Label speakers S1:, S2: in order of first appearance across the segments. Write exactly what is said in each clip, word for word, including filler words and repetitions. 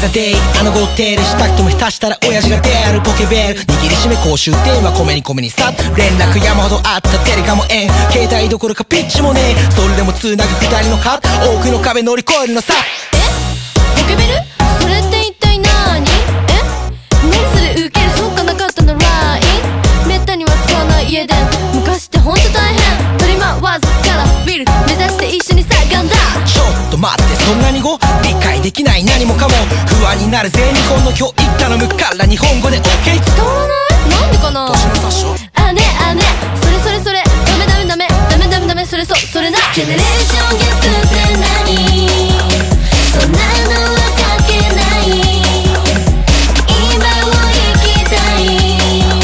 S1: ザデイあの豪邸でしたくても下手したら親父が出るポケベル握りしめ公衆電話米に米にさ連絡山ほどあったテレカもえん携帯どころかピッチもねえそれでもつなぐ二人のハート多くの壁乗り越えるのさ
S2: えポケベルそれって一体何え何それウケるそっかなかったの ライン めったには使わない家電昔ってほんと大変取り回すからビル目指して一緒に叫んだ
S1: ちょっと待ってそんなに語理解できない何もかも不安になるぜ日本の教育頼むから日本語で OK
S2: 伝わらないなんでかな
S1: 年の差っしょ
S2: あねあねそれそれそれダメダメダメダメダメダメそれそそれなジェネレーションギャップって何そんなのは関係ない今を生きたい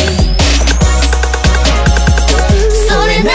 S2: それな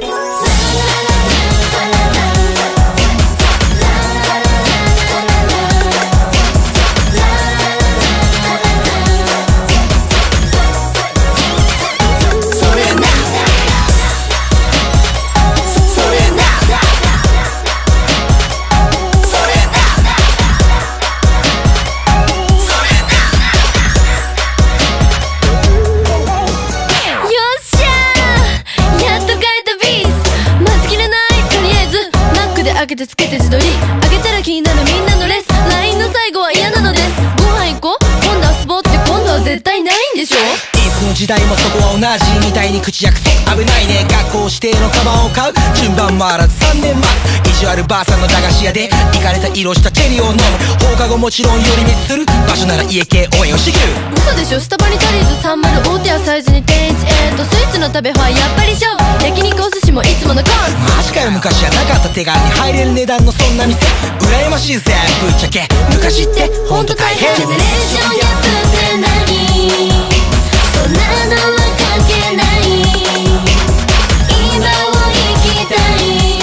S2: 開けてつけて自撮り開けたら気になるみんなのレス ライン の最後は嫌なのですご飯行こう今度遊ぼうって今度は絶対ないんでしょ
S1: いつの時代もそこは同じみたいに口約束危ないね学校指定のカバンを買う順番回らずさんねんまえ意地悪ばあさんの駄菓子屋でイカれた色したチェリーを飲む放課後もちろん寄り道する場所なら家系応援をしぎる
S2: 嘘でしょスタバに足りずさんじゅう大手やサイズに天一えーとスイーツの食べ放題やっぱり勝負焼肉お寿司もいつものコース
S1: マジかよ昔はなかった手軽に入れる値段のそんな店羨ましいぜぶっちゃけ昔ってほんと大変
S2: ジェネレーションギャップって何そんなのは関係ない今を生きたい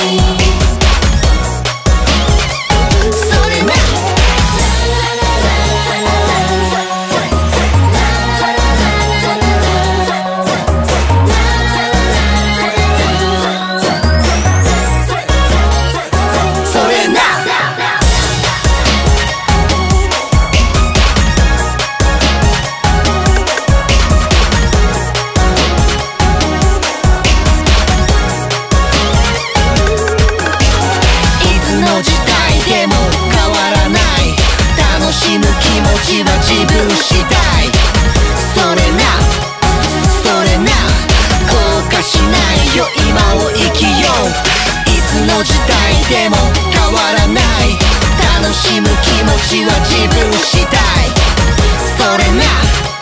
S2: それな
S1: 楽しむ気持ちは自分次第それなそれな後悔しないよ今を生きよういつの時代でも変わらない楽しむ気持ちは自分次第それな